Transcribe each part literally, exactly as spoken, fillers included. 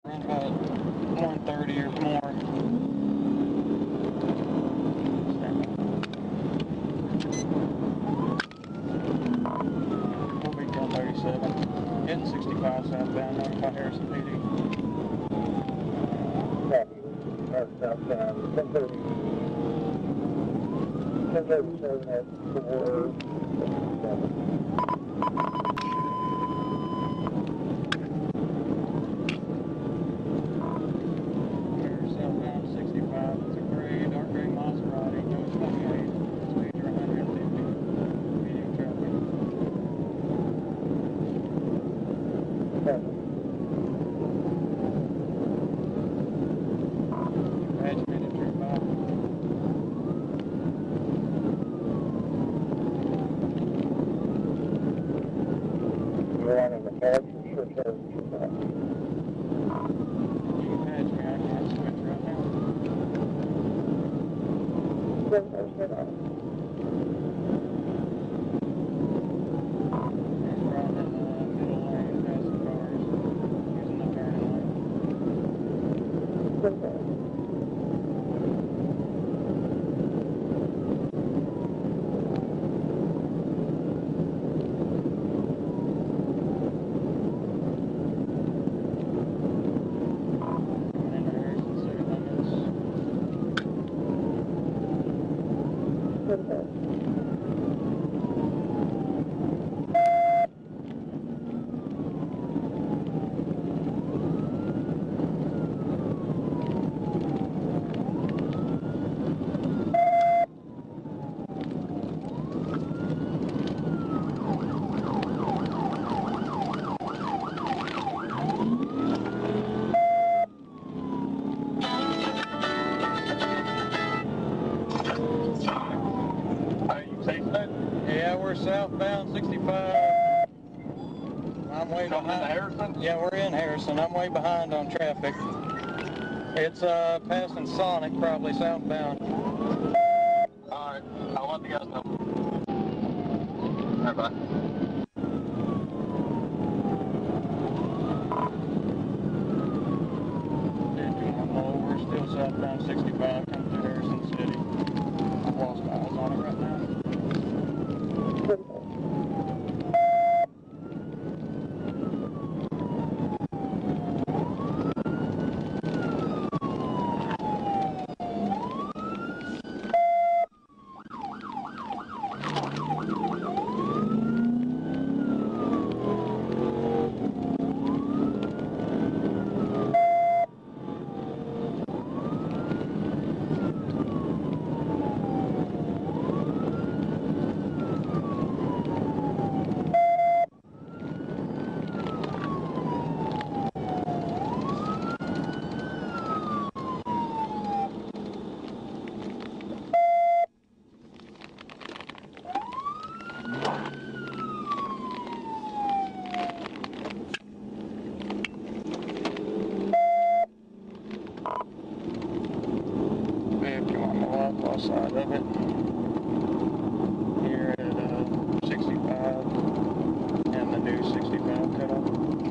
Around about one thirty or more. We'll be one thirty-seven. Hitting sixty-five southbound now by Harrison P D. Southbound, ten thirty, ten thirty-seven at four sixty-seven. Southbound sixty-five. It's a gray, dark gray Maserati. No twenty-eight. Speeds are one hundred fifty. Medium traffic. Badge minute trip by. You're on in the patch, you should have two back. You can patch me. I can't switch right now. Yes, that's it. He's riding in the middle lane, passing cars, using the turning lane. Coming into Harrison city limits. Yeah, we're southbound sixty-five. I'm way Coming into behind. Harrison? Yeah, we're in Harrison. I'm way behind on traffic. It's uh passing Sonic, probably southbound. Alright, I'll let the guys know. Bye bye. We're still southbound sixty-five, coming through Harrison City. I've lost eyes on it right now. Vehicle on the left side of it. Here at uh, sixty-five and the new sixty-five cutoff.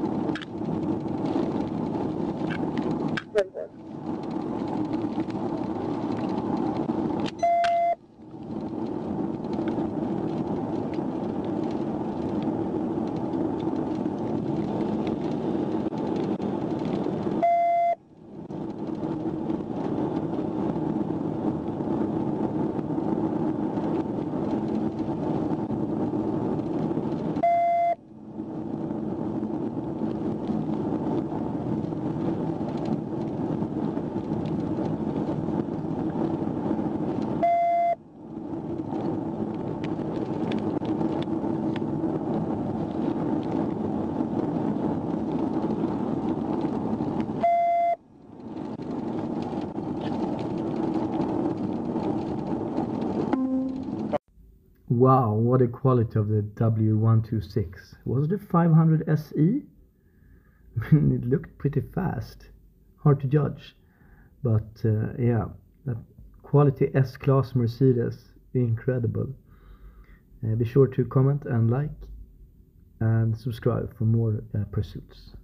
Wow, what a quality of the W one twenty-six. Was it a five hundred S E? It looked pretty fast. Hard to judge. But uh, yeah, that quality S-Class Mercedes, incredible. Uh, be sure to comment and like and subscribe for more uh, pursuits.